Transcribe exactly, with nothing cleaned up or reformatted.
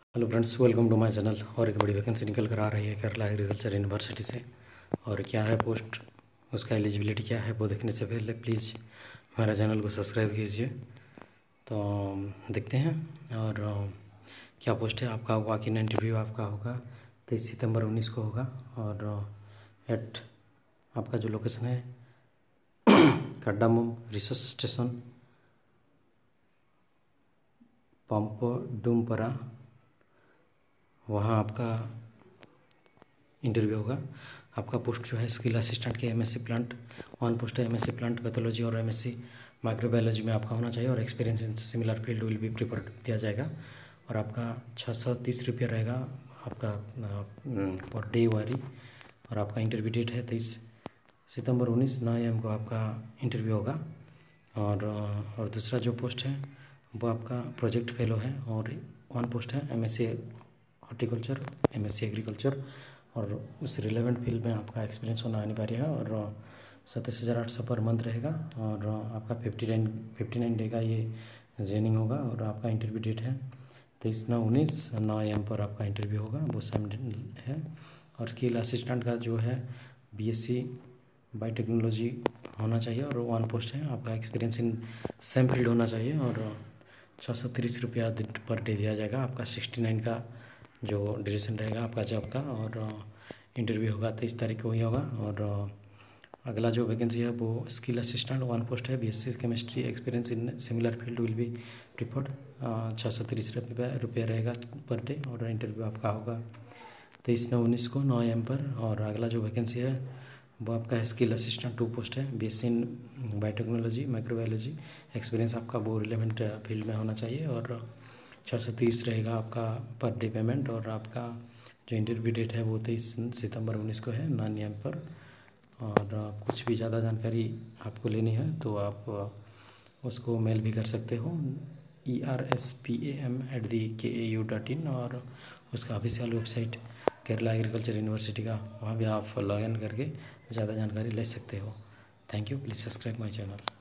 Hello friends, welcome to my channel. और एक बड़ी वैकेंसी निकल कर आ रही है केरला एग्रीकल्चर यूनिवर्सिटी से। और क्या है पोस्ट, उसका एलिजिबिलिटी क्या है, वो देखने से पहले प्लीज़ हमारा चैनल को सब्सक्राइब कीजिए। तो देखते हैं। और क्या पोस्ट है आपका होगा कि इंटरव्यू आपका होगा तेईस सितंबर उन्नीस को होगा। और एट आपका जो लोकेशन है कड्डामुम रिसर्च स्टेशन पंपडुमपरा, वहाँ आपका इंटरव्यू होगा। आपका पोस्ट जो है स्किल असिस्टेंट के एमएससी प्लांट वन पोस्ट है। एमएससी प्लांट पैथोलॉजी और एमएससी माइक्रोबायोलॉजी में आपका होना चाहिए और experience in similar field will भी प्रिफर दिया जाएगा। और आपका छः सौ तीस रुपये रहेगा आपका पर डे वारी। और आपका इंटरव्यू डेट है तेईस सितंबर उन्नीस नौ एम को आपका इंटरव्यू होगा। और और दूसरा जो पोस्ट है वो आपका प्रोजेक्ट फेलो है। और वन पोस्ट है एमएससी हॉर्टिकल्चर एमएससी एग्रीकल्चर और उस रिलेवेंट फील्ड में आपका एक्सपीरियंस होना अनिवार्य है। और सत्ताईस हज़ार आठ सौ पर मंथ रहेगा। और आपका fifty nine fifty nine day का ये जेनिंग होगा। और आपका इंटरव्यू डेट है तेईस नौ उन्नीस नौ एम पर आपका इंटरव्यू होगा, वो सेम है। और स्किल असिस्टेंट का जो है बीएससी बायोटेक्नोलॉजी होना चाहिए और वन पोस्ट है। आपका एक्सपीरियंस इन सेम फील्ड होना चाहिए। और छः सौ तीस रुपया पर डे दिया जाएगा। आपका सिक्सटी नाइन का जो ड्यूरेशन रहेगा आपका जॉब का। और इंटरव्यू होगा तेईस तारीख को ही होगा। और अगला जो वैकेंसी है वो स्किल असिस्टेंट वन पोस्ट है। BSc chemistry experience in similar field will be preferred. छः सौ तीस रुपये रहेगा पर डे। और इंटरव्यू आपका होगा तेईस नौ उन्नीस को नौ एम पर। और अगला जो वैकेंसी है वो आपका है स्किल असिस्टेंट टू पोस्ट है। BSc in biotechnology microbiology experience आपका वो रिलेवेंट फील्ड में होना चाहिए। और छः सौ तीस रहेगा आपका पर डे पेमेंट। और आपका जो इंटरव्यू डेट है वो तेईस सितंबर उन्नीस को है नौ एम पर। और कुछ भी ज़्यादा जानकारी आपको लेनी है तो आप उसको मेल भी कर सकते हो E R S P A M at the K A U dot in. और उसका official website Kerala agriculture university का, वहाँ भी आप लॉग इन करके ज़्यादा जानकारी ले सकते हो। Thank you, please subscribe my channel.